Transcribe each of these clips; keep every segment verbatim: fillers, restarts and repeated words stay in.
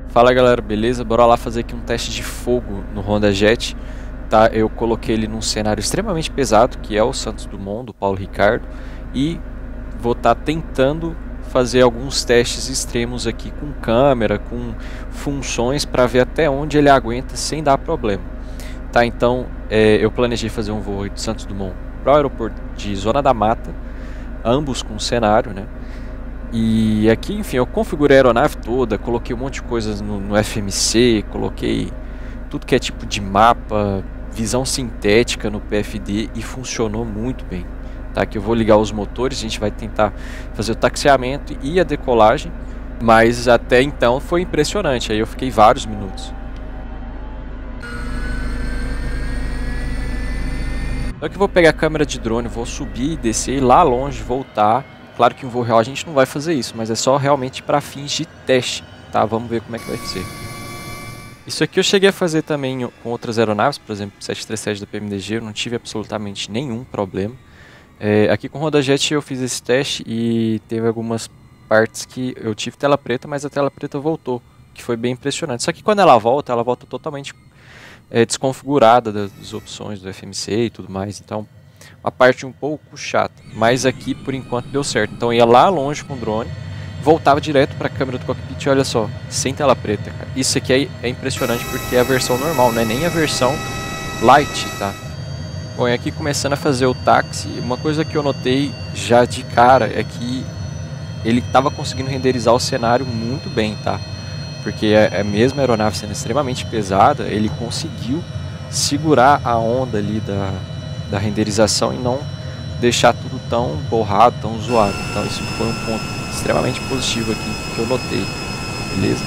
Fala galera, beleza? Bora lá fazer aqui um teste de fogo no Honda Jet. Tá? Eu coloquei ele num cenário extremamente pesado, que é o Santos Dumont, do Paulo Ricardo. E vou estar tá tentando fazer alguns testes extremos aqui com câmera, com funções, para ver até onde ele aguenta sem dar problema. Tá? Então é, eu planejei fazer um voo de Santos Dumont para o aeroporto de Zona da Mata, ambos com cenário, né? E aqui, enfim, eu configurei a aeronave toda, coloquei um monte de coisas no, no F M C, coloquei tudo que é tipo de mapa, visão sintética no P F D e funcionou muito bem. Tá? Aqui eu vou ligar os motores, a gente vai tentar fazer o taxiamento e a decolagem, mas até então foi impressionante, aí eu fiquei vários minutos. Então aqui eu vou pegar a câmera de drone, vou subir e descer lá longe, voltar. Claro que em voo real a gente não vai fazer isso, mas é só realmente para fins de teste, tá? Vamos ver como é que vai ser. Isso aqui eu cheguei a fazer também com outras aeronaves, por exemplo, sete três sete da P M D G, eu não tive absolutamente nenhum problema. É, aqui com o Honda Jet eu fiz esse teste e teve algumas partes que eu tive tela preta, mas a tela preta voltou, que foi bem impressionante. Só que quando ela volta, ela volta totalmente é, desconfigurada das opções do F M C e tudo mais, então uma parte um pouco chata, mas aqui por enquanto deu certo. Então eu ia lá longe com o drone, voltava direto para a câmera do cockpit, olha só, sem tela preta, cara. Isso aqui é, é impressionante porque é a versão normal, não é nem a versão light, tá? Bom, e aqui começando a fazer o táxi, uma coisa que eu notei já de cara é que ele estava conseguindo renderizar o cenário muito bem, tá? Porque a, a mesma aeronave sendo extremamente pesada, ele conseguiu segurar a onda ali da da renderização e não deixar tudo tão borrado, tão zoado. Então isso foi um ponto extremamente positivo aqui que eu notei, beleza?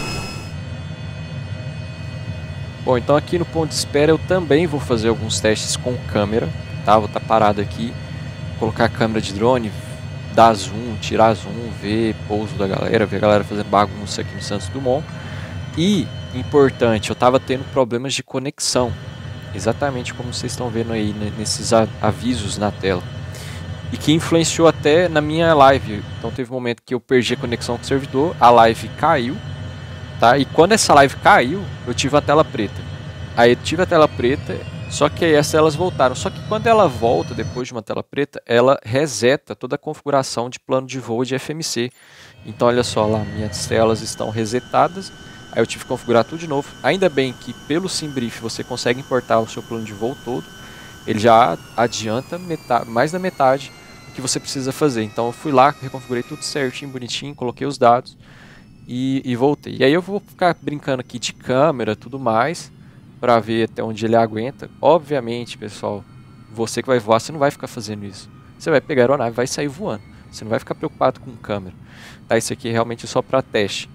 Bom, então aqui no ponto de espera eu também vou fazer alguns testes com câmera, tá? Vou estar parado aqui, colocar a câmera de drone, dar zoom, tirar zoom, ver pouso da galera, ver a galera fazendo bagunça aqui no Santos Dumont. E, importante, eu estava tendo problemas de conexão. Exatamente como vocês estão vendo aí nesses avisos na tela. E que influenciou até na minha live. Então teve um momento que eu perdi a conexão com o servidor, a live caiu, tá? E quando essa live caiu, eu tive a tela preta. Aí eu tive a tela preta, só que aí as telas voltaram. Só que quando ela volta depois de uma tela preta, ela reseta toda a configuração de plano de voo de F M C. Então olha só lá, minhas telas estão resetadas. Aí eu tive que configurar tudo de novo. Ainda bem que pelo SimBrief você consegue importar o seu plano de voo todo. Ele já adianta metade, mais da metade do que você precisa fazer. Então eu fui lá, reconfigurei tudo certinho, bonitinho, coloquei os dados e, e voltei. E aí eu vou ficar brincando aqui de câmera, tudo mais, para ver até onde ele aguenta. Obviamente, pessoal, você que vai voar, você não vai ficar fazendo isso. Você vai pegar a aeronave e vai sair voando. Você não vai ficar preocupado com câmera. Tá, isso aqui é realmente só para teste.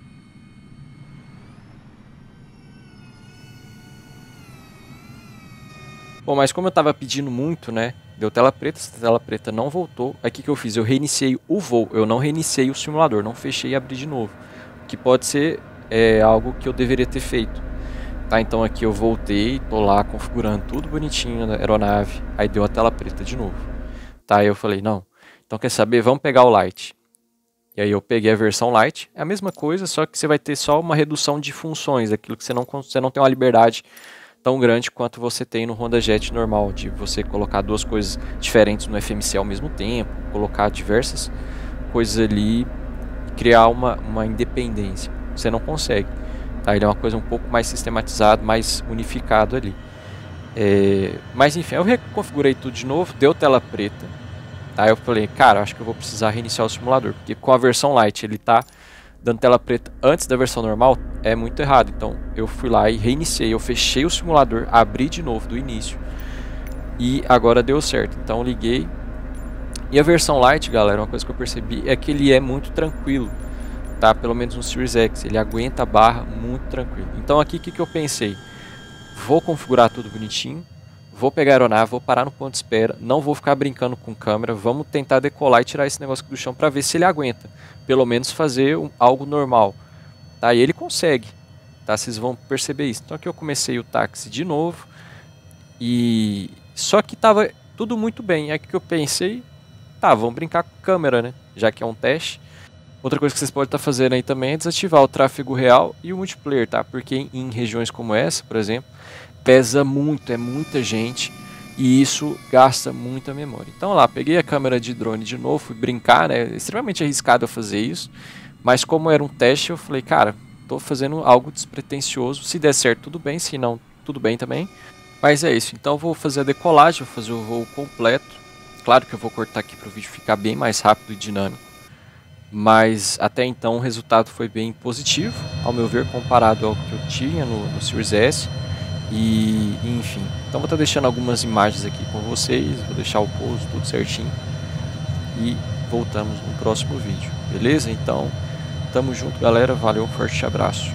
Bom, mas como eu estava pedindo muito, né, deu tela preta, essa tela preta não voltou. Aí o que, que eu fiz? Eu reiniciei o voo, eu não reiniciei o simulador, não fechei e abri de novo. Que pode ser é, algo que eu deveria ter feito. Tá, então aqui eu voltei, tô lá configurando tudo bonitinho na aeronave, aí deu a tela preta de novo. Tá, aí eu falei, não, então quer saber, vamos pegar o Lite. E aí eu peguei a versão Lite, é a mesma coisa, só que você vai ter só uma redução de funções, aquilo que você não, você não tem uma liberdade tão grande quanto você tem no Honda Jet normal, de você colocar duas coisas diferentes no F M C ao mesmo tempo, colocar diversas coisas ali e criar uma, uma independência. Você não consegue. Tá? Ele é uma coisa um pouco mais sistematizado, mais unificado ali. É, mas enfim, eu reconfigurei tudo de novo, deu tela preta. Tá? Eu falei, cara, acho que eu vou precisar reiniciar o simulador, porque com a versão Lite ele tá dando tela preta antes da versão normal, é muito errado. Então eu fui lá e reiniciei, eu fechei o simulador, abri de novo do início e agora deu certo. Então liguei. E a versão Lite, galera, uma coisa que eu percebi é que ele é muito tranquilo, tá? Pelo menos no Series X, ele aguenta a barra muito tranquilo. Então aqui o que, que eu pensei? Vou configurar tudo bonitinho, vou pegar a aeronave, vou parar no ponto de espera, não vou ficar brincando com câmera, vamos tentar decolar e tirar esse negócio aqui do chão para ver se ele aguenta. Pelo menos fazer um, algo normal. Tá? E ele consegue. Tá? Vocês vão perceber isso. Então aqui eu comecei o táxi de novo. E só que tava tudo muito bem. Aí que eu pensei, tá, vamos brincar com câmera, né? Já que é um teste. Outra coisa que vocês podem estar fazendo aí também é desativar o tráfego real e o multiplayer, tá? Porque em, em regiões como essa, por exemplo, pesa muito, é muita gente e isso gasta muita memória. Então lá, peguei a câmera de drone de novo, fui brincar, né? É extremamente arriscado eu fazer isso, mas como era um teste, eu falei, cara, tô fazendo algo despretensioso, se der certo tudo bem, se não, tudo bem também. Mas é isso, então eu vou fazer a decolagem, vou fazer o voo completo. Claro que eu vou cortar aqui para o vídeo ficar bem mais rápido e dinâmico. Mas até então o resultado foi bem positivo, ao meu ver, comparado ao que eu tinha no, no Series S. E, e enfim, então vou estar deixando algumas imagens aqui com vocês, vou deixar o pouso tudo certinho. E voltamos no próximo vídeo, beleza? Então, tamo junto galera, valeu, um forte abraço.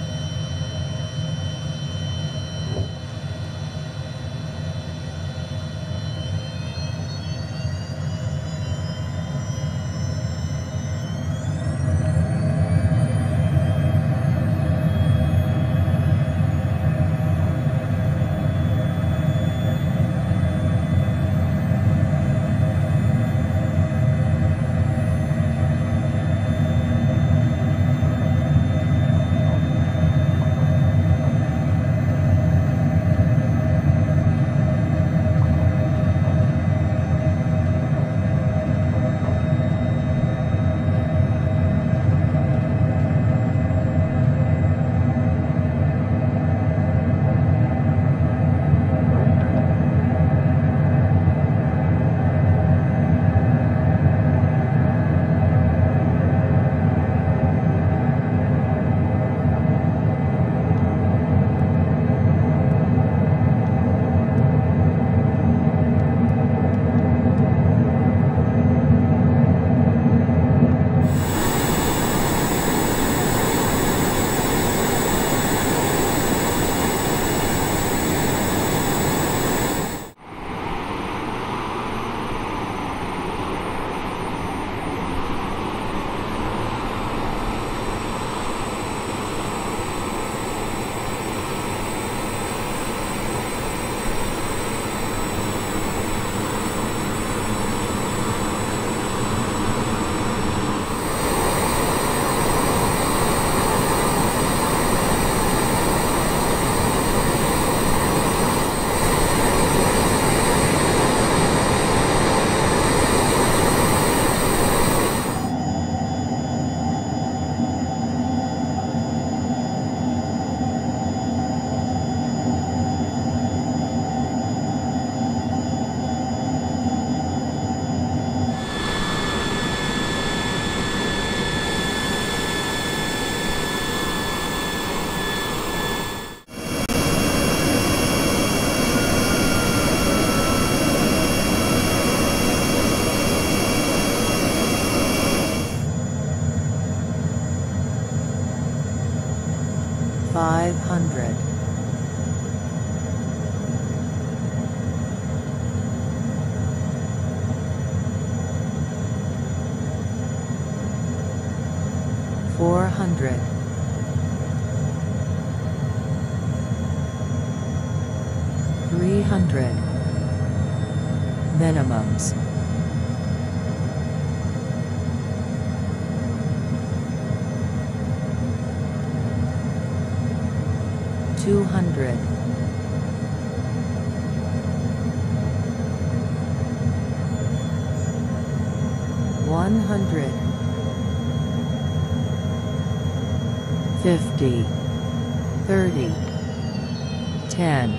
Five hundred. Four hundred. Three hundred. Minimums. Two hundred. One hundred. Fifty. Thirty. Ten.